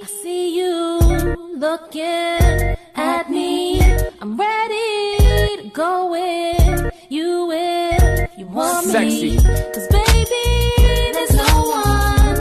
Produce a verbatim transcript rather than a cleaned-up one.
I see you looking at me. I'm ready to go with you if you want Sexy. me. 'Cause baby,